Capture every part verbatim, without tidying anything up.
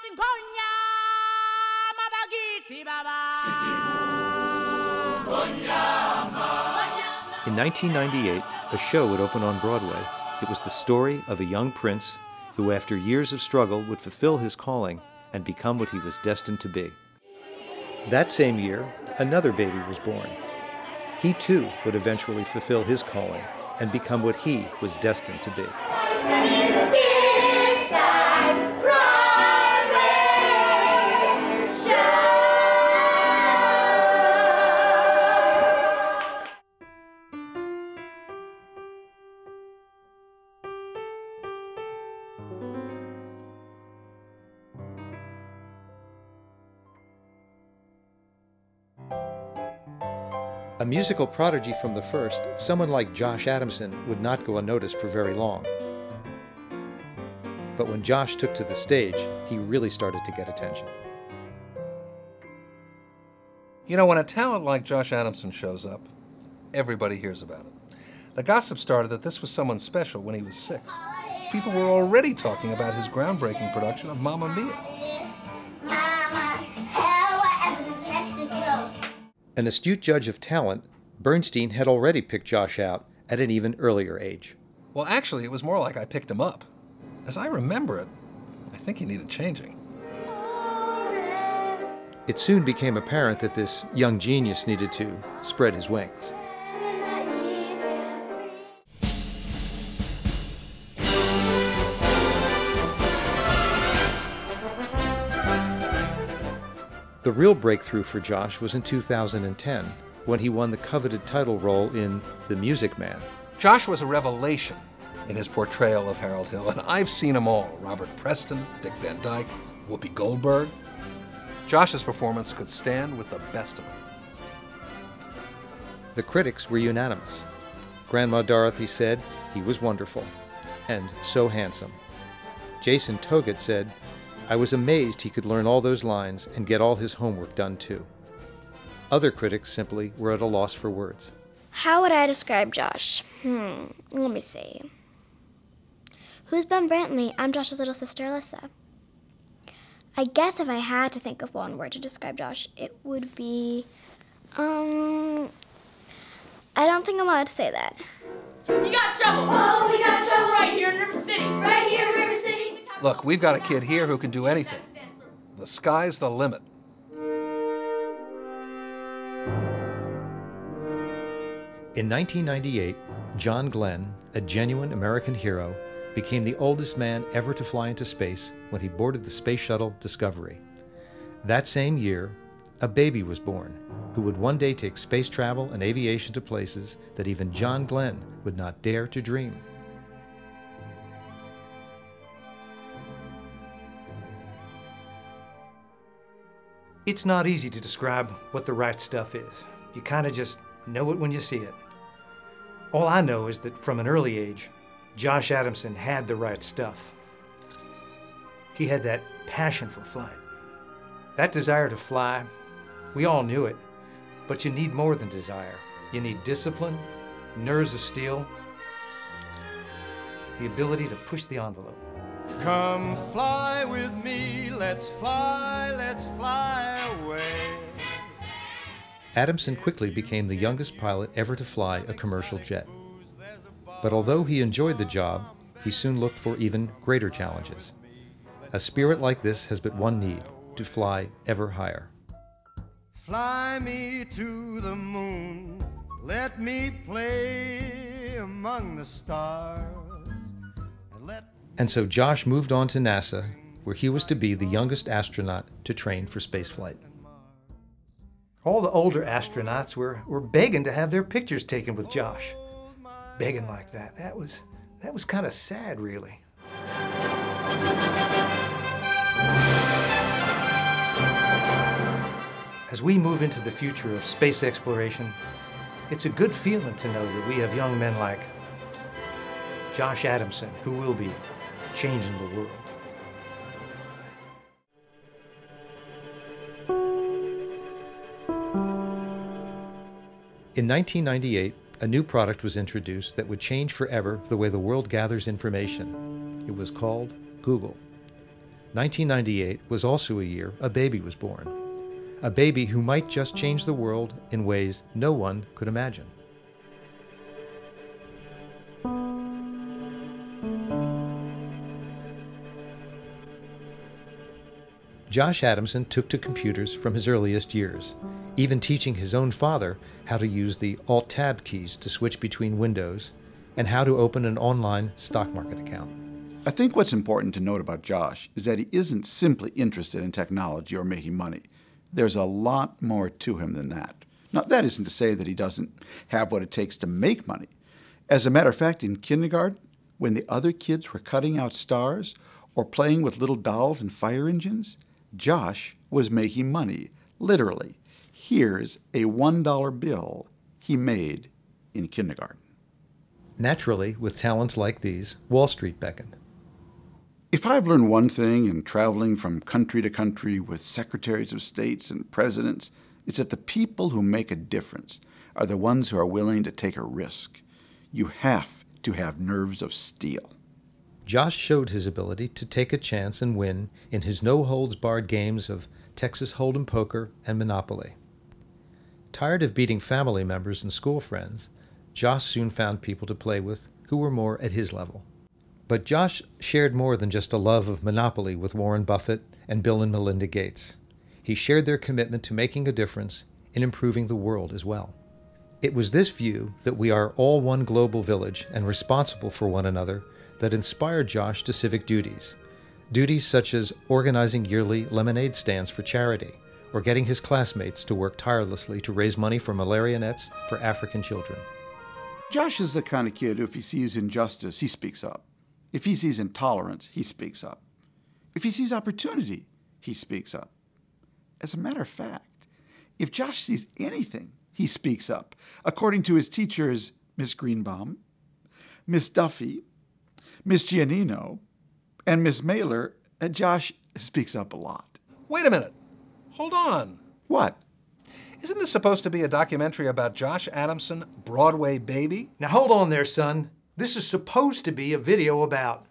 In nineteen ninety-eight, a show would open on Broadway. It was the story of a young prince who, after years of struggle, would fulfill his calling and become what he was destined to be. That same year, another baby was born. He too would eventually fulfill his calling and become what he was destined to be. A musical prodigy from the first, someone like Josh Adamson would not go unnoticed for very long. But when Josh took to the stage, he really started to get attention. You know, when a talent like Josh Adamson shows up, everybody hears about it. The gossip started that this was someone special when he was six. People were already talking about his groundbreaking production of Mamma Mia. An astute judge of talent, Bernstein had already picked Josh out at an even earlier age. Well, actually, it was more like I picked him up. As I remember it, I think he needed changing. It soon became apparent that this young genius needed to spread his wings. The real breakthrough for Josh was in two thousand ten, when he won the coveted title role in The Music Man. Josh was a revelation in his portrayal of Harold Hill, and I've seen them all. Robert Preston, Dick Van Dyke, Whoopi Goldberg. Josh's performance could stand with the best of them. The critics were unanimous. Grandma Dorothy said he was wonderful and so handsome. Jason Togut said, "I was amazed he could learn all those lines and get all his homework done too." Other critics simply were at a loss for words. How would I describe Josh? Hmm, let me see. Who's Ben Brantley? I'm Josh's little sister, Alyssa. I guess if I had to think of one word to describe Josh, it would be, um, I don't think I'm allowed to say that. You got trouble! Oh, we got trouble right here in River City! Right here in River City! Look, we've got a kid here who can do anything. The sky's the limit. In nineteen ninety-eight, John Glenn, a genuine American hero, became the oldest man ever to fly into space when he boarded the space shuttle Discovery. That same year, a baby was born who would one day take space travel and aviation to places that even John Glenn would not dare to dream. It's not easy to describe what the right stuff is. You kind of just know it when you see it. All I know is that from an early age, Josh Adamson had the right stuff. He had that passion for flight. That desire to fly, we all knew it, but you need more than desire. You need discipline, nerves of steel, the ability to push the envelope. Come fly with me, let's fly, let's fly away. Adamson quickly became the youngest pilot ever to fly a commercial jet. But although he enjoyed the job, he soon looked for even greater challenges. A spirit like this has but one need: to fly ever higher. Fly me to the moon, let me play among the stars. And, let and so Josh moved on to NASA, where he was to be the youngest astronaut to train for spaceflight. All the older astronauts were, were begging to have their pictures taken with Josh. Begging like that, that was, that was kind of sad, really. As we move into the future of space exploration, it's a good feeling to know that we have young men like Josh Adamson, who will be changing the world. In nineteen ninety-eight, a new product was introduced that would change forever the way the world gathers information. It was called Google. nineteen ninety-eight was also a year a baby was born. A baby who might just change the world in ways no one could imagine. Josh Adamson took to computers from his earliest years, even teaching his own father how to use the Alt-Tab keys to switch between windows and how to open an online stock market account. I think what's important to note about Josh is that he isn't simply interested in technology or making money. There's a lot more to him than that. Now, that isn't to say that he doesn't have what it takes to make money. As a matter of fact, in kindergarten, when the other kids were cutting out stars or playing with little dolls and fire engines, Josh was making money, literally. Here's a one dollar bill he made in kindergarten. Naturally, with talents like these, Wall Street beckoned. If I've learned one thing in traveling from country to country with secretaries of states and presidents, it's that the people who make a difference are the ones who are willing to take a risk. You have to have nerves of steel. Josh showed his ability to take a chance and win in his no-holds-barred games of Texas Hold'em poker and Monopoly. Tired of beating family members and school friends, Josh soon found people to play with who were more at his level. But Josh shared more than just a love of Monopoly with Warren Buffett and Bill and Melinda Gates. He shared their commitment to making a difference in improving the world as well. It was this view that we are all one global village and responsible for one another that inspired Josh to civic duties. Duties such as organizing yearly lemonade stands for charity, or getting his classmates to work tirelessly to raise money for malaria nets for African children. Josh is the kind of kid who, if he sees injustice, he speaks up. If he sees intolerance, he speaks up. If he sees opportunity, he speaks up. As a matter of fact, if Josh sees anything, he speaks up. According to his teachers, Miss Greenbaum, Miss Duffy, Miss Giannino, and Miss Mailer, uh, Josh speaks up a lot. Wait a minute. Hold on. What? Isn't this supposed to be a documentary about Josh Adamson, Broadway baby? Now hold on there, son. This is supposed to be a video about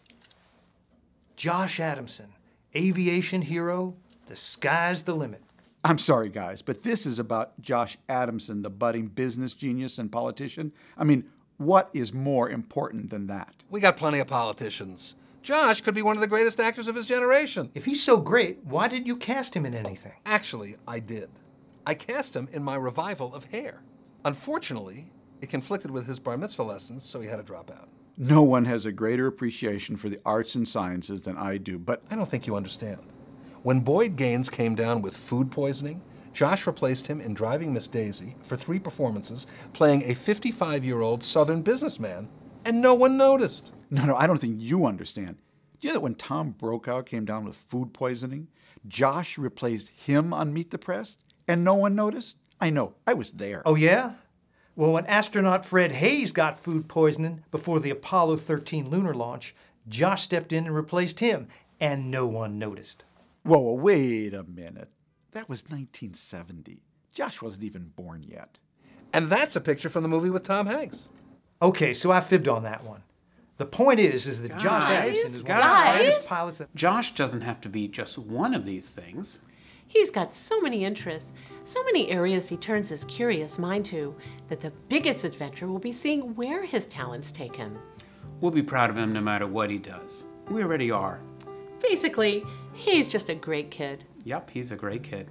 Josh Adamson, aviation hero, the sky's the limit. I'm sorry, guys, but this is about Josh Adamson, the budding business genius and politician. I mean, what is more important than that? We got plenty of politicians. Josh could be one of the greatest actors of his generation. If he's so great, why didn't you cast him in anything? Actually, I did. I cast him in my revival of Hair. Unfortunately, it conflicted with his bar mitzvah lessons, so he had to drop out. No one has a greater appreciation for the arts and sciences than I do, but I don't think you understand. When Boyd Gaines came down with food poisoning, Josh replaced him in Driving Miss Daisy for three performances, playing a fifty-five-year-old Southern businessman, and no one noticed. no, no, I don't think you understand. Do you know that when Tom Brokaw came down with food poisoning, Josh replaced him on Meet the Press, and no one noticed? I know, I was there. Oh, yeah? Well, when astronaut Fred Hayes got food poisoning before the Apollo thirteen lunar launch, Josh stepped in and replaced him, and no one noticed. Whoa, whoa, wait a minute. That was nineteen seventy. Josh wasn't even born yet. And that's a picture from the movie with Tom Hanks. Okay, so I fibbed on that one. The point is, is that Josh Guys, Adamson is one of the guys. finest pilots that... Josh doesn't have to be just one of these things. He's got so many interests, so many areas he turns his curious mind to, that the biggest adventure will be seeing where his talents take him. We'll be proud of him no matter what he does. We already are. Basically, he's just a great kid. Yep, he's a great kid.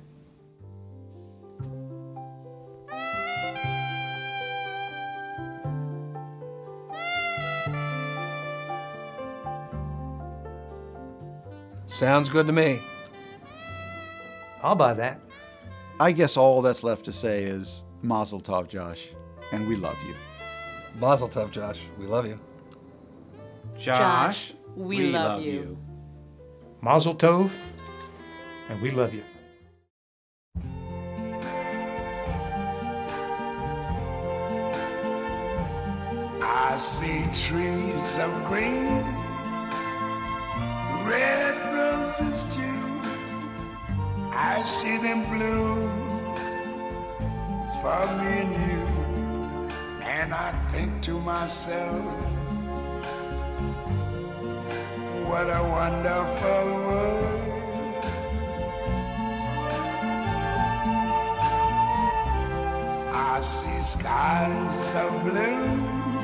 Sounds good to me. I'll buy that. I guess all that's left to say is Mazel Tov, Josh, and we love you. Mazel tov, Josh. We love you. Josh, we love you. Mazel tov, and we love you. I see trees of green, red roses too. I see them bloom for me and you, and I think to myself, What a wonderful world. I see skies of blue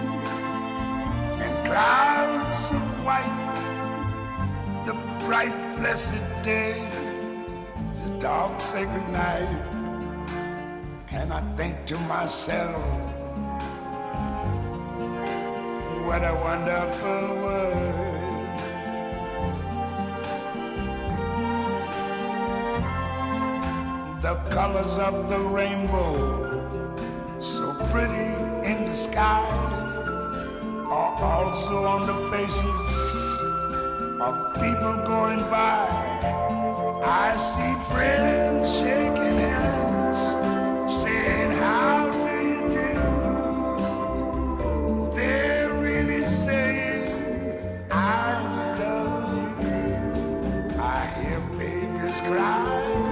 and clouds of white, the bright blessed day, the dark sacred night, and I think to myself, what a wonderful world. The colors of the rainbow, so pretty in the sky, are also on the faces of people going by. I see friends shaking hands, saying, how do you do? They're really saying, I love you. I hear babies cry,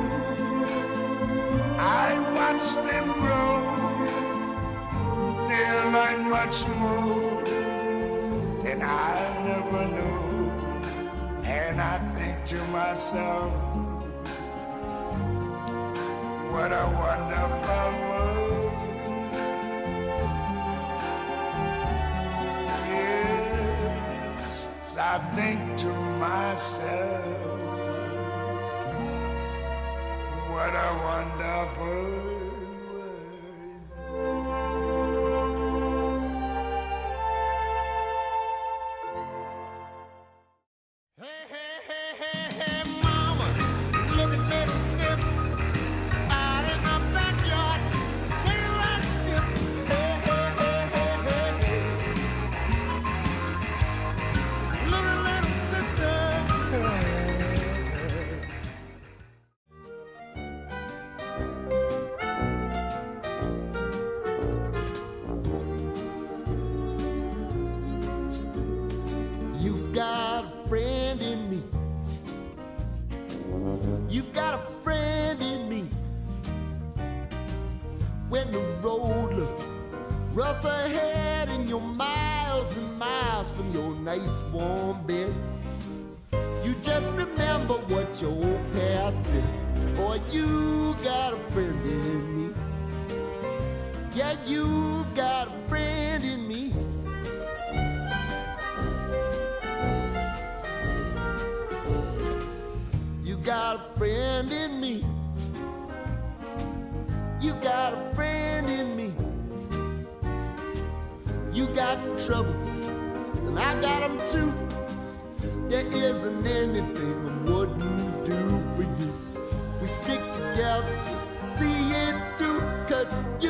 I watch them grow. They'll learn much more than I never knew. And I think to myself, what a wonderful world. Yes, I think to myself, what a wonderful world. You've got a friend in me. You've got a friend in me. When the road looks rough ahead and you're miles and miles from your nice warm bed, you just remember what your old past said. Boy, you got a friend in me. Yeah, you've got a friend in me. You got a friend in me. You got a friend in me. You got trouble, and I got them too. There isn't anything I wouldn't do for you. If we stick together, see it through, 'cause you